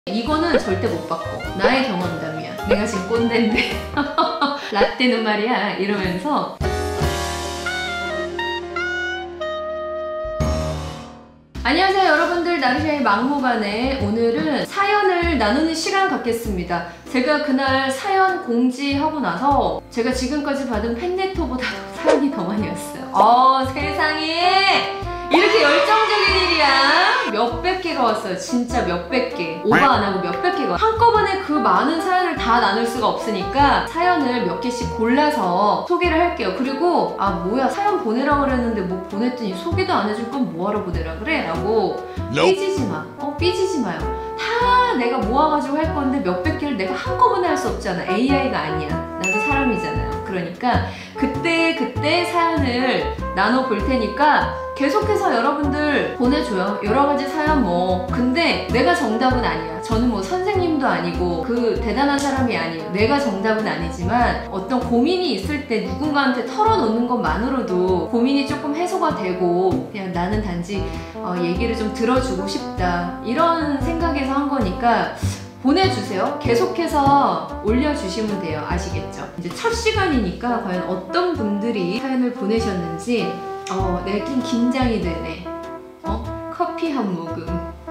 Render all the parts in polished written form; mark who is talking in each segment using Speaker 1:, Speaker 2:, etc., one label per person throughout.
Speaker 1: 이거는 절대 못 바꿔. 나의 경험담이야. 내가 지금 꼰대인데 라떼는 말이야 이러면서. 안녕하세요 여러분들, 나르샤의 막무가내. 오늘은 사연을 나누는 시간 갖겠습니다. 제가 그날 사연 공지하고 나서 제가 지금까지 받은 팬레터보다도 사연이 더 많이 왔어요. 세상에 이렇게 열정적인 일이야. 몇백 개가 왔어요. 진짜 몇백 개. 오버 안 하고 몇백 개가. 한꺼번에 그 많은 사연을 다 나눌 수가 없으니까 사연을 몇 개씩 골라서 소개를 할게요. 그리고 뭐야 사연 보내라고 그랬는데 뭐 보냈더니 소개도 안 해줄 건 뭐하러 보내라 그래? 라고 삐지지 마. 삐지지 마요. 다 내가 모아가지고 할 건데 몇백 개를 내가 한꺼번에 할 수 없잖아. AI가 아니야. 나도 사람이잖아요. 그러니까 그때 사연을 나눠볼 테니까 계속해서 여러분들 보내줘요. 여러가지 사연 뭐. 근데 내가 정답은 아니야. 저는 뭐 선생님도 아니고 그 대단한 사람이 아니에요. 내가 정답은 아니지만 어떤 고민이 있을 때 누군가한테 털어놓는 것만으로도 고민이 조금 해소가 되고, 그냥 나는 단지 얘기를 좀 들어주고 싶다 이런 생각에서 한 거니까 보내주세요. 계속해서 올려주시면 돼요. 아시겠죠? 이제 첫 시간이니까 과연 어떤 분들이 사연을 보내셨는지 내긴 긴장이 되네. 커피 한 모금.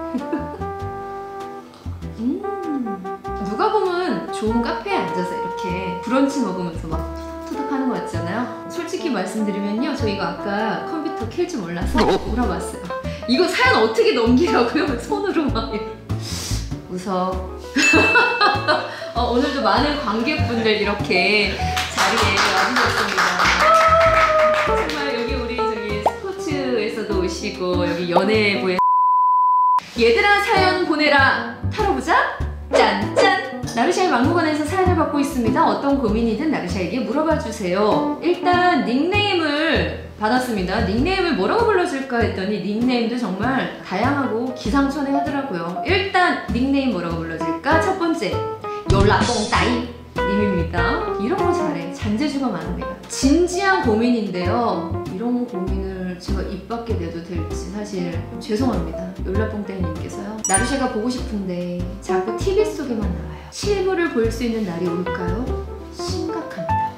Speaker 1: 누가 보면 좋은 카페에 앉아서 이렇게 브런치 먹으면서 막 투닥투닥 하는 거 같잖아요. 솔직히 말씀드리면요, 저 이거 아까 컴퓨터 켤 줄 몰라서 물어봤어요. 이거 사연 어떻게 넘기라고요? 손으로 막. 웃어. 오늘도 많은 관객분들 이렇게 자리에 와주셨습니다. 정말 여기 우리 저기 스포츠에서도 오시고 여기 연예부에 얘들아 사연 보내라 털어보자. 짠짠! 나르샤의 막무가내에서 사연을 받고 있습니다. 어떤 고민이든 나르샤에게 물어봐 주세요. 일단 닉네임을 받았습니다. 닉네임을 뭐라고 불러줄까 했더니 닉네임도 정말 다양하고 기상천외하더라고요. 일단 닉네임 뭐라고 불러줄까? 첫 번째, 열라뽕따이 님입니다. 이런 거 잘해. 잔재주가 많습니다. 진지한 고민인데요. 이런 고민을 제가 입 밖에 내도 될지 사실 죄송합니다. 열라뽕따이님께서요. 나르샤가 보고 싶은데 자꾸 TV 속에만 나와요. 실물을 볼 수 있는 날이 올까요? 심각합니다.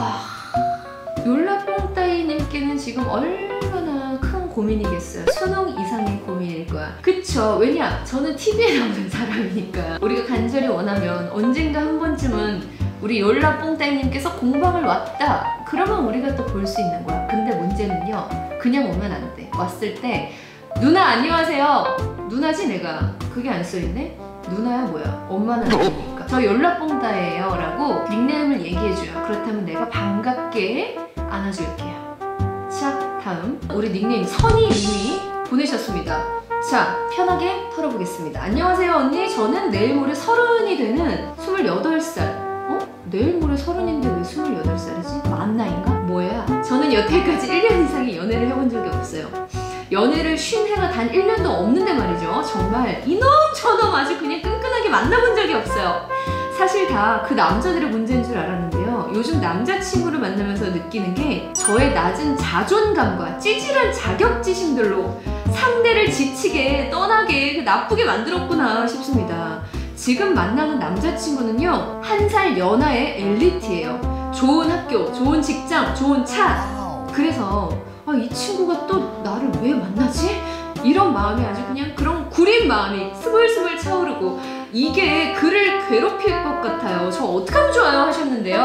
Speaker 1: 열라뽕따이님께는 지금 얼마나 큰 고민이겠어요. 수능 이상의 고민일 거야. 그쵸? 왜냐? 저는 TV에 나오는 사람이니까. 우리가 간절히 원하면 언젠가 한 번쯤은 우리 열라뽕따이님께서 공방을 왔다. 그러면 우리가 또 볼 수 있는 거야. 근데 문제는요, 그냥 오면 안 돼. 왔을 때 누나 안녕하세요. 누나지 내가. 그게 안 써있네? 누나야 뭐야? 엄마는 아니니까. 저 열라뽕따예요 라고 닉네임을 얘기해줘요. 그렇다면 내가 반갑게 안아줄게요. 자, 다음 우리 닉네임 선희님이 보내셨습니다. 자, 편하게 털어보겠습니다. 안녕하세요 언니. 저는 내일 모레 30이 되는 28살. 내일 모레 30인데 왜 28살이지? 만 나이인가? 뭐야? 저는 여태까지 1년 이상의 연애를 해본 적이 없어요. 연애를 쉰 해가 단 1년도 없는데 말이죠. 정말 이놈저놈 아주 그냥 끈끈하게 만나본 적이 없어요. 사실 다 그 남자들의 문제인 줄 알았는데요. 요즘 남자친구를 만나면서 느끼는 게 저의 낮은 자존감과 찌질한 자격지심들로 상대를 지치게, 떠나게, 나쁘게 만들었구나 싶습니다. 지금 만나는 남자친구는요, 1살 연하의 엘리트예요. 좋은 학교, 좋은 직장, 좋은 차. 그래서 이 친구가 또 나를 왜 만나지? 이런 마음이 아주 그냥 그런 구린 마음이 스물스물 차오르고, 이게 그를 괴롭힐 것 같아요. 저 어떡하면 좋아요 하셨는데요.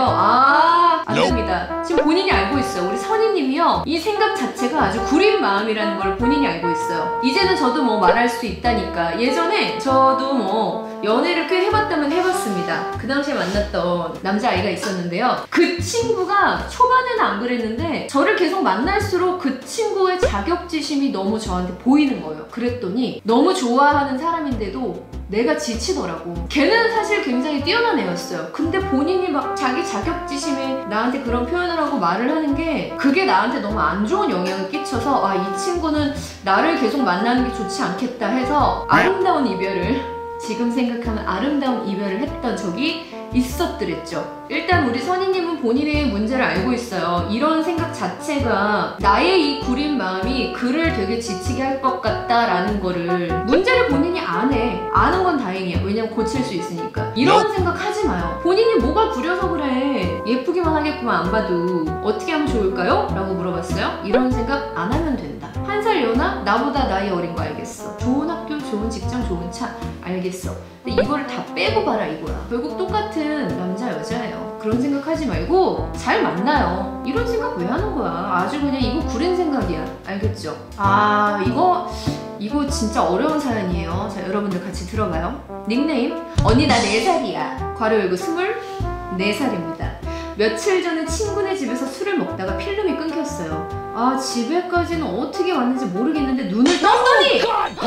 Speaker 1: 안 됩니다. 지금 본인이 알고 있어요. 우리 선희님이요, 이 생각 자체가 아주 구린 마음이라는 걸 본인이 알고 있어요. 이제는 저도 뭐 말할 수 있다니까. 예전에 저도 뭐 연애를 꽤 해봤다면 해봤습니다. 그 당시에 만났던 남자아이가 있었는데요. 그 친구가 초반에는 안 그랬는데 저를 계속 만날수록 그 친구의 자격지심이 너무 저한테 보이는 거예요. 그랬더니 너무 좋아하는 사람인데도 내가 지치더라고. 걔는 사실 굉장히 뛰어난 애였어요. 근데 본인이 막 자기 자격지심에 나한테 그런 표현을 하고 말을 하는 게, 그게 나한테 너무 안 좋은 영향을 끼쳐서 이 친구는 나를 계속 만나는 게 좋지 않겠다 해서 아름다운 이별을, 지금 생각하면 아름다운 이별을 했던 적이 있었더랬죠. 일단 우리 선희님은 본인의 문제를 알고 있어요. 이런 생각 자체가 나의 이 구린 마음이 그를 되게 지치게 할 것 같다 같다라는 거를 문제를 본인이 안 해. 아는 건 다행이야. 왜냐면 고칠 수 있으니까. 이런 생각 하지 마요. 본인이 뭐가 구려서 그래. 예쁘기만 하겠구만 안 봐도. 어떻게 하면 좋을까요? 라고 물어봤어요. 이런 생각 안 하면 된다. 한 살 연하? 나보다 나이 어린 거 알겠어. 좋은 학교, 좋은 직장, 좋은 차 알겠어. 근데 이거를 다 빼고 봐라 이거야. 결국 똑같은 남자 여자예요. 그런 생각하지 말고 잘 만나요. 이런 생각 왜 하는 거야? 아주 그냥 이거 구린 생각이야. 알겠죠? 아 이거 진짜 어려운 사연이에요. 자, 여러분들 같이 들어봐요. 닉네임 언니 나 4살이야. 괄호 열고 24살입니다. 며칠 전에 친구네 집에서 술을 먹다가 필름이 끊겼어요. 아 집에까지는 어떻게 왔는지 모르겠는데 눈을 떴더니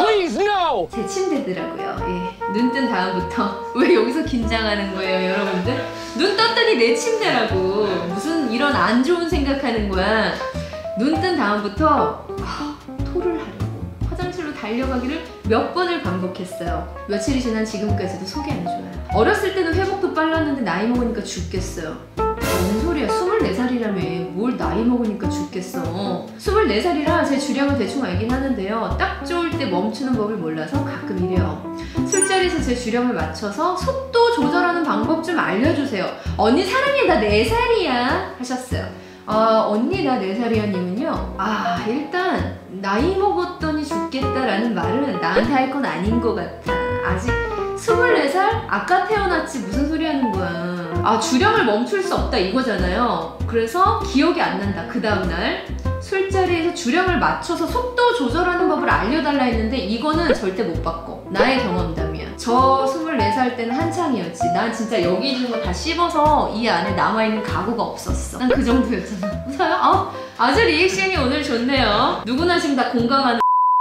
Speaker 1: 제 침대더라고요. 예, 눈 뜬 다음부터 왜 여기서 긴장하는 거예요 여러분들? 눈 떴더니 내 침대라고. 무슨 이런 안 좋은 생각하는 거야. 눈 뜬 다음부터 토를 하려고 화장실로 달려가기를 몇 번을 반복했어요. 며칠이 지난 지금까지도 속이 안 좋아요. 어렸을 때는 회복도 빨랐는데 나이 먹으니까 죽겠어요. 무슨 소리야. 24살이라며 뭘 나이 먹으니까 죽겠어. 24살이라 제 주량을 대충 알긴 하는데요. 딱 좋을 때 멈추는 법을 몰라서 가끔 이래요. 술자리에서 제 주량을 맞춰서 속도 조절하는 방법 좀 알려주세요. 언니 사랑해 나 4살이야 하셨어요. 언니 나 4살이야 님은요. 일단 나이 먹었더니 죽겠다라는 말은 나한테 할 건 아닌 것 같아. 아직 24살? 아까 태어났지 무슨 소리 하는 거야. 주량을 멈출 수 없다 이거잖아요. 그래서 기억이 안 난다. 그 다음날 술자리에서 주량을 맞춰서 속도 조절하는 법을 알려달라 했는데 이거는 절대 못 바꿔. 나의 경험담이야. 저 24살 때는 한창이었지. 난 진짜 여기 있는 거 다 씹어서 이 안에 남아있는 가구가 없었어. 난 그 정도였잖아. 웃어요? 아주 리액션이 오늘 좋네요. 누구나 지금 다 공감하는.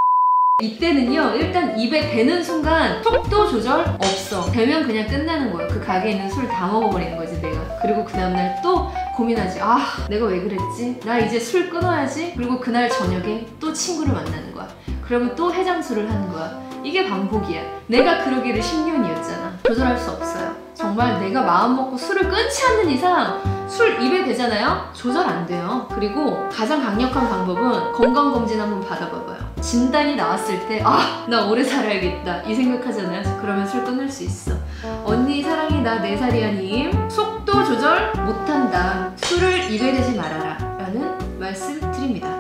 Speaker 1: 이때는요 일단 입에 대는 순간 속도 조절 없어. 대면 그냥 끝나는 거야. 그 가게에 있는 술 다 먹어버리는 거지 내가. 그리고 그 다음날 또 고민하지. 내가 왜 그랬지? 나 이제 술 끊어야지. 그리고 그날 저녁에 또 친구를 만나는 거야. 그러면 또 해장술을 하는 거야. 이게 반복이야. 내가 그러기를 10년이었잖아. 조절할 수 없어요. 정말 내가 마음 먹고 술을 끊지 않는 이상 술 입에 대잖아요? 조절 안 돼요. 그리고 가장 강력한 방법은 건강검진 한번 받아봐봐요. 진단이 나왔을 때 나 오래 살아야겠다 이 생각하잖아요. 그러면 술 끊을 수 있어. 언니 사랑해 나 4살이야 님. 속도 조절 못한다. 술을 입에 대지 말아라 라는 말씀 드립니다.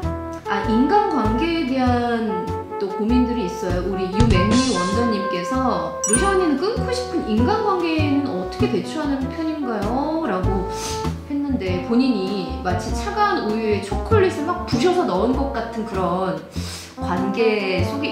Speaker 1: 인간관계에 대한 또 고민들이 있어요. 우리 유맹리 원더님께서 루시 언니는 끊고 싶은 인간관계는 어떻게 대처하는 편인가요? 라고 했는데 본인이 마치 차가운 우유에 초콜릿을 막 부셔서 넣은 것 같은 그런 관계 속에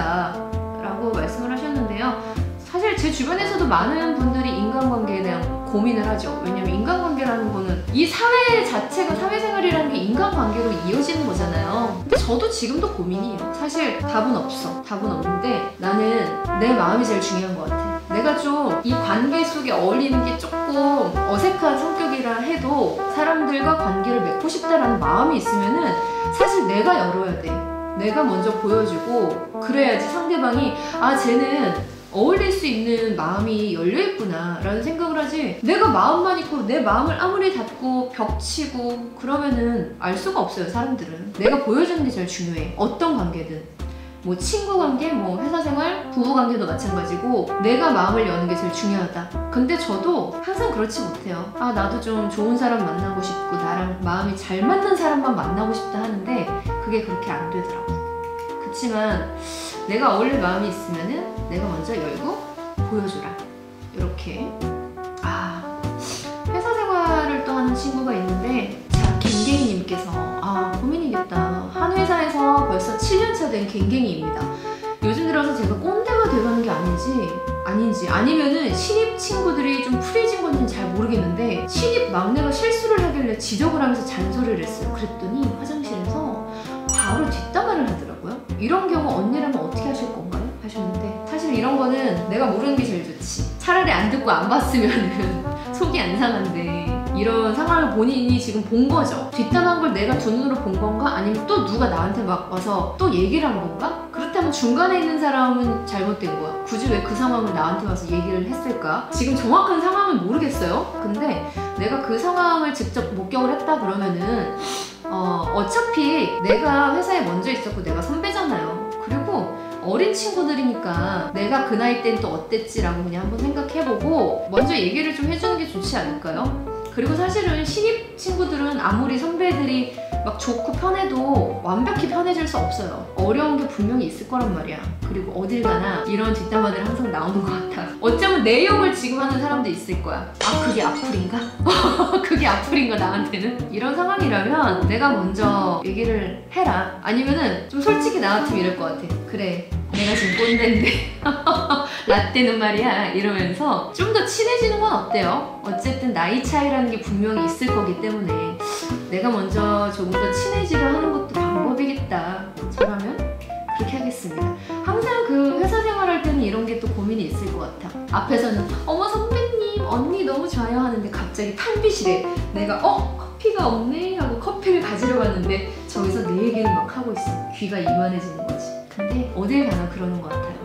Speaker 1: 있다라고 말씀을 하셨는데요. 사실 제 주변에서도 많은 분들이 인간관계에 대한 고민을 하죠. 왜냐면 인간관계라는 거는 이 사회 자체가 사회생활이라는 게 인간관계로 이어지는 거잖아요. 근데 저도 지금도 고민이에요. 사실 답은 없어. 답은 없는데 나는 내 마음이 제일 중요한 것 같아. 내가 좀 이 관계 속에 어울리는 게 조금 어색한 성격이라 해도 사람들과 관계를 맺고 싶다라는 마음이 있으면은 사실 내가 열어야 돼. 내가 먼저 보여주고 그래야지 상대방이 쟤는 어울릴 수 있는 마음이 열려있구나 라는 생각을 하지. 내가 마음만 있고 내 마음을 아무리 닫고 벽치고 그러면은 알 수가 없어요. 사람들은 내가 보여주는 게 제일 중요해. 어떤 관계든 뭐 친구 관계, 뭐 회사 생활, 부부 관계도 마찬가지고 내가 마음을 여는 게 제일 중요하다. 근데 저도 항상 그렇지 못해요. 나도 좀 좋은 사람 만나고 싶고 나랑 마음이 잘 맞는 사람만 만나고 싶다 하는데 그게 그렇게 안 되더라고. 그치만 내가 어울릴 마음이 있으면은 내가 먼저 열고 보여주라. 이렇게. 회사 생활을 또 하는 친구가 있는데 갱갱이님께서 고민이겠다. 한 회사에서 벌써 7년차 된 갱갱이입니다. 요즘 들어서 제가 꼰대가 돼가는 게 아닌지 아니면은 신입 친구들이 좀 프리해진 건지는 잘 모르겠는데 신입 막내가 실수를 하길래 지적을 하면서 잔소리를 했어요. 그랬더니 화장실에서 바로 뒷담화를 하더라고요. 이런 경우 언니라면 어떻게 하실 건가요? 하셨는데 사실 이런 거는 내가 모르는 게 제일 좋지. 차라리 안 듣고 안 봤으면은 속이 안 상한데 이런 상황을 본인이 지금 본 거죠. 뒷담한 걸 내가 두 눈으로 본 건가? 아니면 또 누가 나한테 막 와서 또 얘기를 한 건가? 그렇다면 중간에 있는 사람은 잘못된 거야. 굳이 왜 그 상황을 나한테 와서 얘기를 했을까? 지금 정확한 상황은 모르겠어요. 근데 내가 그 상황을 직접 목격을 했다 그러면은 어차피 내가 회사에 먼저 있었고 내가 선배잖아요. 그리고 어린 친구들이니까 내가 그 나이 땐 또 어땠지라고 그냥 한번 생각해보고 먼저 얘기를 좀 해주는 게 좋지 않을까요? 그리고 사실은 신입 친구들은 아무리 선배들이 막 좋고 편해도 완벽히 편해질 수 없어요. 어려운 게 분명히 있을 거란 말이야. 그리고 어딜 가나 이런 뒷담화들이 항상 나오는 것 같아. 어쩌면 내 욕을 지금 하는 사람도 있을 거야. 아, 그게 악플인가? 그게 악플인가 나한테는? 이런 상황이라면 내가 먼저 얘기를 해라. 아니면은 좀 솔직히 나 같으면 이럴 것 같아. 그래, 내가 지금 꼰대인데 라떼는 말이야 이러면서 좀 더 친해지는 건 어때요? 어쨌든 나이 차이라는 게 분명히 있을 거기 때문에 내가 먼저 조금 더 친해지려 하는 것도 방법이겠다. 저라면 그렇게 하겠습니다. 항상 그 회사 생활할 때는 이런 게 또 고민이 있을 것 같아. 앞에서는 어머 선배님 언니 너무 좋아요 하는데 갑자기 탕비실에 내가 커피가 없네 하고 커피를 가지러 갔는데 저기서 내 얘기를 막 하고 있어. 귀가 이만해지는 거지. 근데 어딜 가나 그러는 것 같아요.